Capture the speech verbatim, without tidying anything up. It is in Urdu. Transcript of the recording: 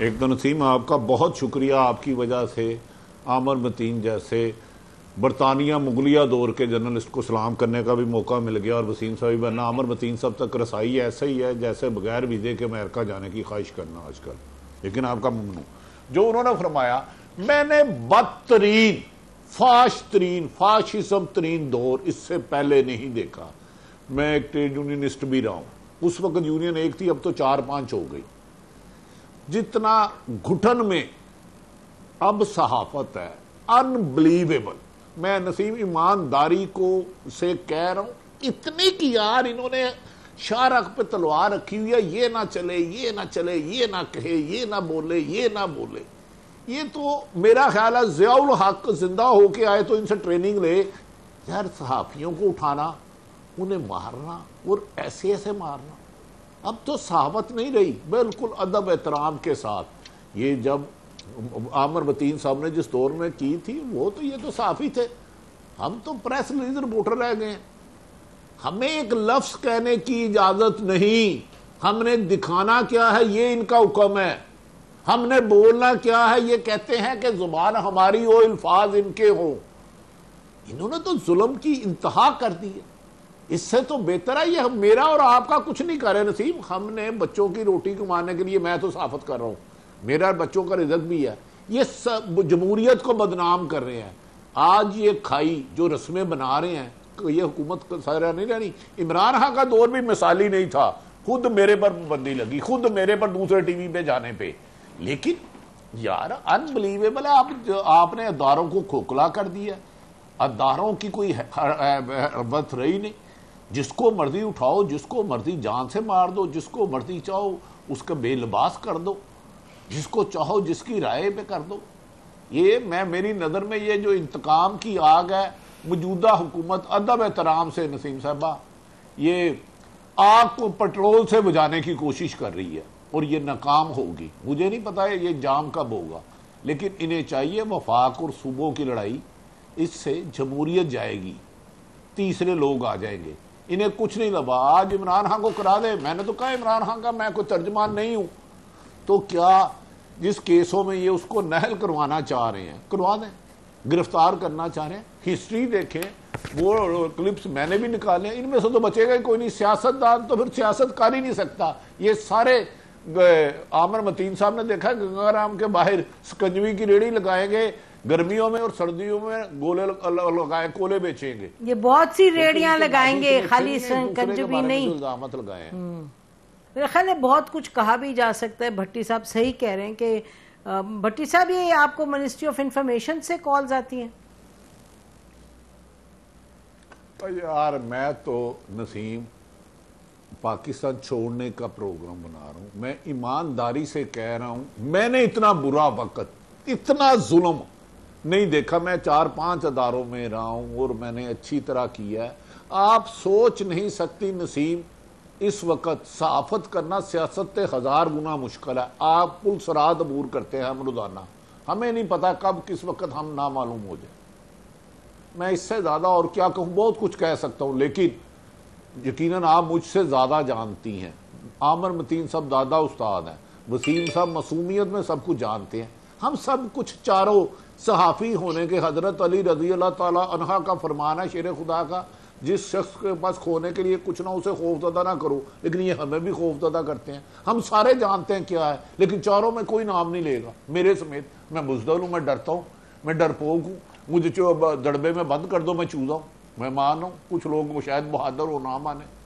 ایک تو نسیم آپ کا بہت شکریہ، آپ کی وجہ سے عامر متین جیسے برطانیہ مغلیہ دور کے جرنلسٹ کو سلام کرنے کا بھی موقع مل گیا، اور وسیم صاحب ورنہ عامر متین صاحب تک رسائی ایسا ہی ہے جیسے بغیر ویزے کے امریکہ جانے کی خواہش کرنا آج کل، لیکن آپ کا ممنوع۔ جو انہوں نے فرمایا میں نے بدترین فاش ترین فاشزم ترین دور اس سے پہلے نہیں دیکھا، میں ایک ٹریڈ یونینسٹ بھی رہا ہوں، اس وقت یونین ایک تھی، اب تو چار پانچ ہو گئی، جتنا گھٹن میں اب صحافت ہے انبلیویبل۔ میں نسیم ایمانداری کو سے کہہ رہا ہوں، اتنی کی یار انہوں نے شارخ پہ تلوار رکھی ہوئی ہے، یہ نہ چلے یہ نہ چلے یہ نہ کہے یہ نہ بولے یہ نہ بولے۔ یہ تو میرا خیال ہے ضیاء الحق زندہ ہو کے آئے تو ان سے ٹریننگ لے، یار صحافیوں کو اٹھانا، انہیں مارنا اور ایسے ایسے مارنا۔ اب تو صحافت نہیں رہی، بالکل ادب احترام کے ساتھ۔ یہ جب عامر متین صاحب نے جس دور میں کی تھی وہ تو یہ تو صحافی تھے، ہم تو پریس ریلیز رپورٹر رہ گئے ہیں، ہمیں ایک لفظ کہنے کی اجازت نہیں، ہم نے دکھانا کیا ہے یہ ان کا حکم ہے، ہم نے بولنا کیا ہے یہ کہتے ہیں کہ زبان ہماری ہو الفاظ ان کے ہوں۔ انہوں نے تو ظلم کی انتہا کر دی ہے، اس سے تو بہتر ہے یہ میرا اور آپ کا کچھ نہیں کر رہے نسیم، ہم نے بچوں کی روٹی کمانے کے لیے میں تو صحافت کر رہا ہوں، میرا بچوں کا رزق بھی ہے، یہ جمہوریت کو بدنام کر رہے ہیں۔ آج یہ کھائی جو رسمیں بنا رہے ہیں یہ حکومت سارا نہیں رہنی۔ عمران خان کا دور بھی مثالی نہیں تھا، خود میرے پر پابندی لگی، خود میرے پر دوسرے ٹی وی پہ جانے پہ، لیکن یار انبلیویبل ہے، آپ آپ نے اداروں کو کھوکھلا کر دیا، اداروں کی کوئی حرمت رہی نہیں، جس کو مرضی اٹھاؤ، جس کو مرضی جان سے مار دو، جس کو مرضی چاہو اس کا بے لباس کر دو، جس کو چاہو جس کی رائے پہ کر دو۔ یہ میں میری نظر میں یہ جو انتقام کی آگ ہے موجودہ حکومت ادب احترام سے نسیم صاحبہ یہ آگ کو پٹرول سے بجھانے کی کوشش کر رہی ہے اور یہ ناکام ہوگی۔ مجھے نہیں پتا ہے یہ جام کب ہوگا، لیکن انہیں چاہیے وفاق اور صوبوں کی لڑائی، اس سے جمہوریت جائے گی، تیسرے لوگ آ جائیں گے، انہیں کچھ نہیں لبا۔ آج عمران خان کو کرا دے، میں نے تو کہا عمران خان کا میں کوئی ترجمان نہیں ہوں، تو کیا جس کیسوں میں یہ اس کو نہل کروانا چاہ رہے ہیں کروا دیں، گرفتار کرنا چاہ رہے ہیں۔ ہسٹری دیکھیں، وہ کلپس میں نے بھی نکالے ہیں، ان میں سے تو بچے گا کوئی نہیں، سیاست دان تو پھر سیاست کر ہی نہیں سکتا۔ یہ سارے عامر متین صاحب نے دیکھا گنگا رام کے باہر سکنجوی کی ریڑھی لگائیں گے، گرمیوں میں اور سردیوں میں گولے لگائے کولے بیچیں گے، یہ بہت سی ریڑیاں لگائیں گے، خالی سکنجوی نہیں۔ الزامات لگائے ہیں۔ میرے خیال ہے بہت کچھ کہا بھی جا سکتا ہے۔ بھٹی صاحب صحیح کہہ رہے ہیں کہ بھٹی صاحب یہ آپ کو منسٹری آف انفارمیشن سے کالز آتی ہیں؟ یار میں تو نسیم پاکستان چھوڑنے کا پروگرام بنا رہا ہوں، میں ایمانداری سے کہہ رہا ہوں میں نے اتنا برا وقت اتنا ظلم نہیں دیکھا۔ میں چار پانچ اداروں میں رہا ہوں اور میں نے اچھی طرح کیا ہے۔ آپ سوچ نہیں سکتی نسیم، اس وقت صحافت کرنا سیاست سے ہزار گنا مشکل ہے۔ آپ پل سرات عبور کرتے ہیں ہم روزانہ، ہمیں نہیں پتا کب کس وقت ہم نامعلوم ہو جائیں۔ میں اس سے زیادہ اور کیا کہوں، بہت کچھ کہہ سکتا ہوں، لیکن یقیناً آپ مجھ سے زیادہ جانتی ہیں۔ عامر متین صاحب دادا استاد ہیں، وسیم صاحب معصومیت میں سب کچھ جانتے ہیں، ہم سب کچھ چاروں صحافی ہونے کے حضرت علی رضی اللہ تعالیٰ عنہ کا فرمان ہے شیر خدا کا، جس شخص کے پاس کھونے کے لیے کچھ نہ اسے خوف زدہ نہ کرو، لیکن یہ ہمیں بھی خوف زدہ کرتے ہیں۔ ہم سارے جانتے ہیں کیا ہے، لیکن چاروں میں کوئی نام نہیں لے گا میرے سمیت۔ میں بزدل ہوں، میں ڈرتا ہوں، میں ڈرپوک ہوں، مجھے دڑبے میں بند کر دو میں چوزا ہوں، میں مان ہوں۔ کچھ لوگ شاید بہادر ہو نہ مانے۔